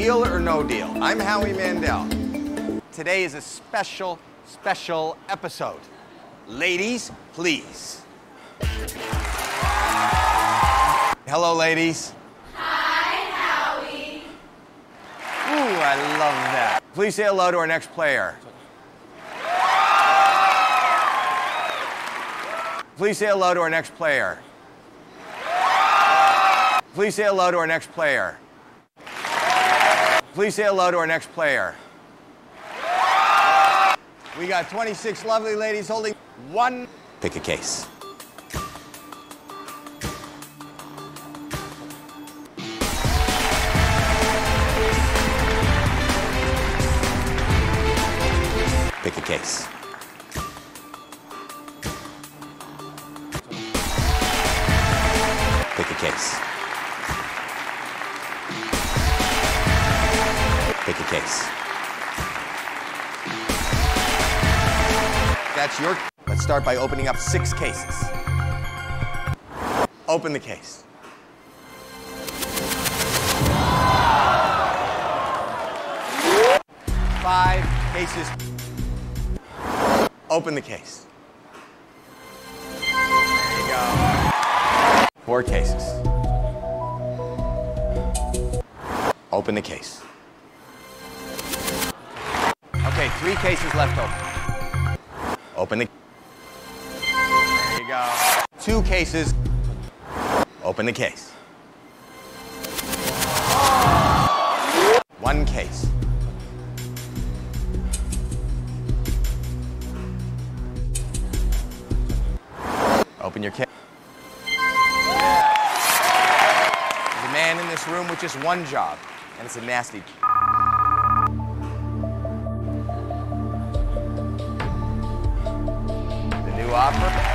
Deal or no deal? I'm Howie Mandel. Today is a special episode. Ladies, please. Hello, ladies. Hi, Howie. Ooh, I love that. Please say hello to our next player. Please say hello to our next player. Please say hello to our next player. Please say hello to our next player. We got 26 lovely ladies holding one. Pick a case. Pick a case. Pick a case. Pick a case. That's your... Let's start by opening up 6 cases. Open the case. Five cases. Open the case. There you go. 4 cases. Open the case. Okay, 3 cases left open. Open the... There you go. 2 cases. Open the case. 1 case. Open your case. There's a man in this room with just one job, and it's a nasty... The new opera.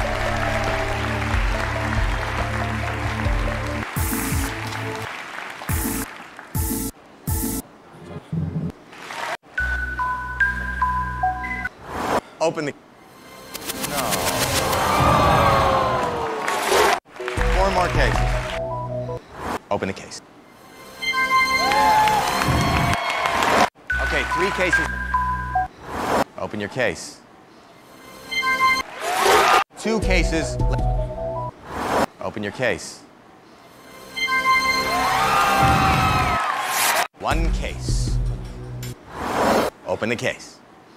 Open the... No. 4 more cases. Open the case. Okay, 3 cases. Open your case. 2 cases. Open your case. 1 case. Open the case.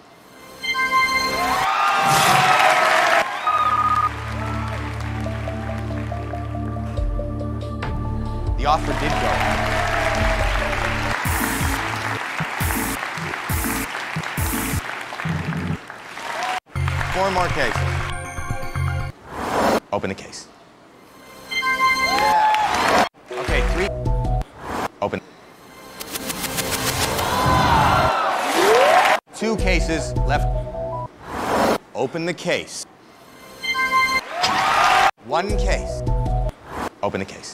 The offer did go. Four more cases. Open the case. Okay, 3. Open. 2 cases left. Open the case. 1 case. Open the case.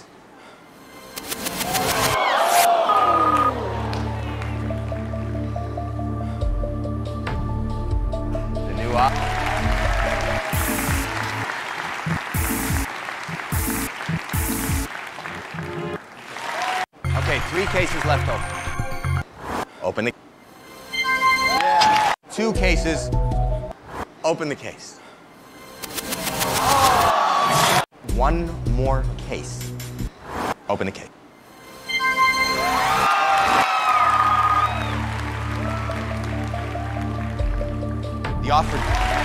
Okay, 3 cases left open. Open the... 2 cases. Open the case. 1 more case. Open the case. The offer...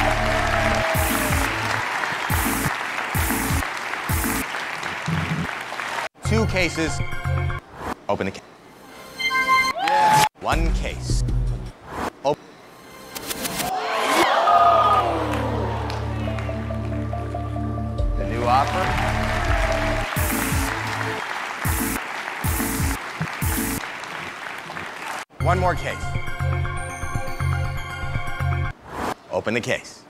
2 cases. Open the case. 1 case. Open. The new offer. One more case. Open the case.